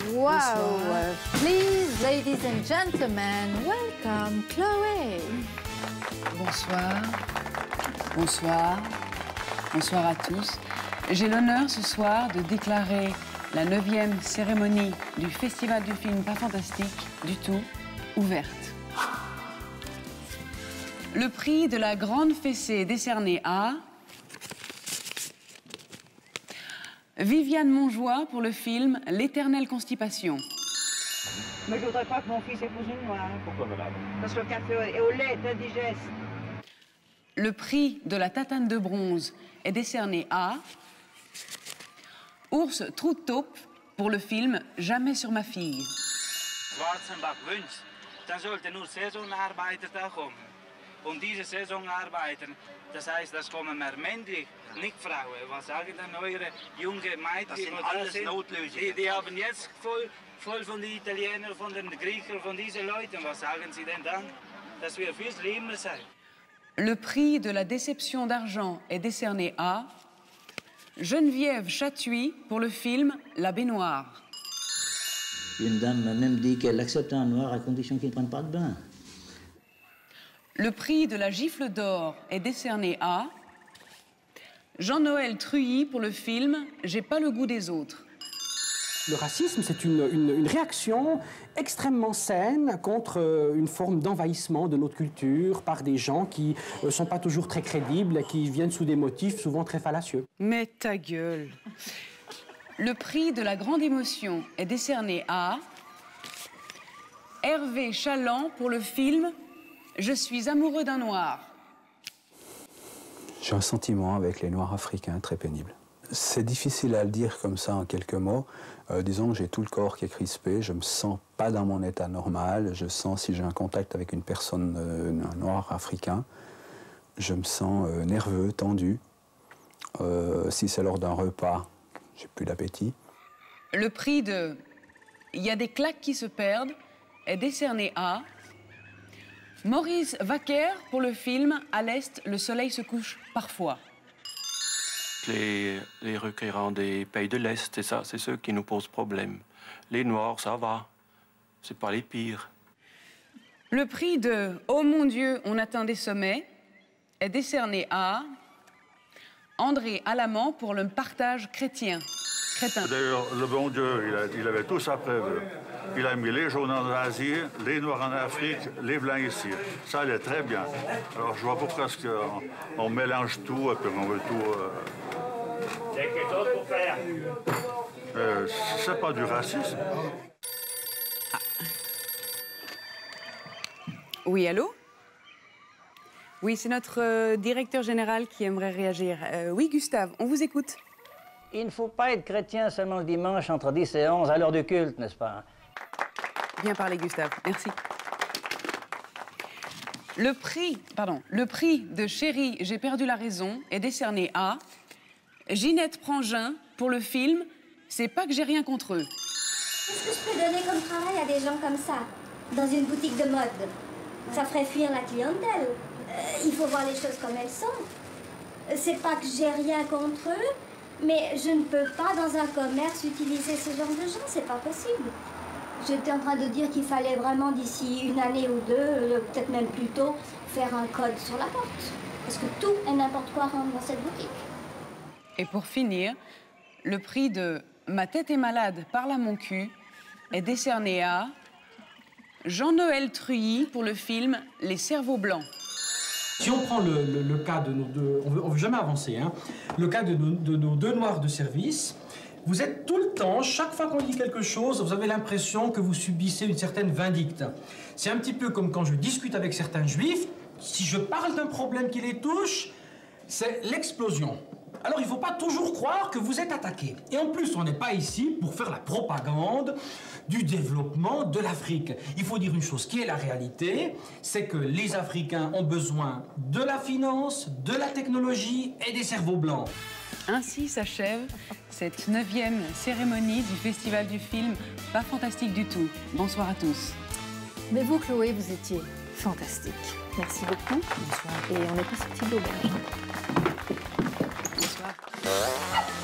Wow! Please, ladies and gentlemen, welcome Chloé. Bonsoir. Bonsoir. Bonsoir à tous. J'ai l'honneur ce soir de déclarer la 9e cérémonie du Festival du film Pas Fantastique du tout ouverte. Le prix de la Grande Fessée est décerné à Viviane Montjoie pour le film L'éternelle constipation. Mais je ne voudrais pas que mon fils épouse une noire. Pourquoi, madame? Parce que le café au lait est indigeste. Le prix de la Tatane de bronze est décerné à Urs Truttaup pour le film Jamais sur ma fille. Schwarzenbach wünscht, dann sollten nur Saisonarbeiter da kommen. Und diese Saisonarbeiter, das heißt, das kommen mehr männlich, nicht Frauen. Was sagen dann eure junge Mädchen? Das sind alles Notlösungen. Die haben jetzt voll von den Italienern, von den Griechen, von diesen Leuten. Was sagen sie denn dann? Dass wir viel schlimmer sein. Le prix de la déception d'argent est décerné à Geneviève Chatuy pour le film La baignoire. Une dame m'a même dit qu'elle accepte un noir à condition qu'il ne prenne pas de bain. Le prix de la gifle d'or est décerné à Jean-Noël Truilly pour le film J'ai pas le goût des autres. Le racisme, c'est une réaction extrêmement saine contre une forme d'envahissement de notre culture par des gens qui ne sont pas toujours très crédibles et qui viennent sous des motifs souvent très fallacieux. Mais ta gueule! Le prix de la grande émotion est décerné à Hervé Chaland pour le film Je suis amoureux d'un noir. J'ai un sentiment avec les Noirs africains très pénible. C'est difficile à le dire comme ça en quelques mots. Disons que j'ai tout le corps qui est crispé, je me sens pas dans mon état normal, je sens si j'ai un contact avec une personne, un noir africain, je me sens nerveux, tendu. Si c'est lors d'un repas, j'ai plus d'appétit. Le prix de Il y a des claques qui se perdent est décerné à Maurice Vaquer pour le film À l'Est, le soleil se couche parfois. Les requérants des pays de l'Est, c'est ça, c'est ceux qui nous posent problème. Les Noirs, ça va. C'est pas les pires. Le prix de Oh mon Dieu, on atteint des sommets est décerné à André Alamand pour le partage crétin. D'ailleurs, le bon Dieu, il avait tout ça prévu. Il a mis les jaunes en Asie, les noirs en Afrique, les blancs ici. Ça allait très bien. Alors je vois pas pourquoi on mélange tout et puis on veut tout... Il y a quelque chose pour faire. C'est pas du racisme. Ah. Oui, allô? Oui, c'est notre directeur général qui aimerait réagir. Oui, Gustave, on vous écoute. Il ne faut pas être chrétien seulement le dimanche entre 10 et 11 à l'heure du culte, n'est-ce pas? Bien parlé, Gustave. Merci. Le prix de Chérie, j'ai perdu la raison est décerné à Ginette Prangin pour le film C'est pas que j'ai rien contre eux. Qu'est-ce que je peux donner comme travail à des gens comme ça, dans une boutique de mode? Ça ferait fuir la clientèle. Il faut voir les choses comme elles sont. C'est pas que j'ai rien contre eux, mais je ne peux pas, dans un commerce, utiliser ce genre de gens. C'est pas possible. J'étais en train de dire qu'il fallait vraiment, d'ici une année ou deux, peut-être même plus tôt, faire un code sur la porte. Parce que tout et n'importe quoi rentre dans cette boutique. Et pour finir, le prix de Ma tête est malade, parle à mon cul est décerné à Jean-Noël Truilly pour le film Les cerveaux blancs. Si on prend le cas de nos deux... On ne veut jamais avancer, hein. Le cas de nos deux noirs de service, vous êtes tout le temps, chaque fois qu'on dit quelque chose, vous avez l'impression que vous subissez une certaine vindicte. C'est un petit peu comme quand je discute avec certains juifs, si je parle d'un problème qui les touche, c'est l'explosion. Alors, il ne faut pas toujours croire que vous êtes attaqué. Et en plus, on n'est pas ici pour faire la propagande du développement de l'Afrique. Il faut dire une chose qui est la réalité, c'est que les Africains ont besoin de la finance, de la technologie et des cerveaux blancs. Ainsi s'achève cette 9e cérémonie du Festival du film Pas Fantastique du tout. Bonsoir à tous. Mais vous, Chloé, vous étiez fantastique. Merci beaucoup. Bonsoir. Et on n'est pas sorti de l'auberge. Bonsoir.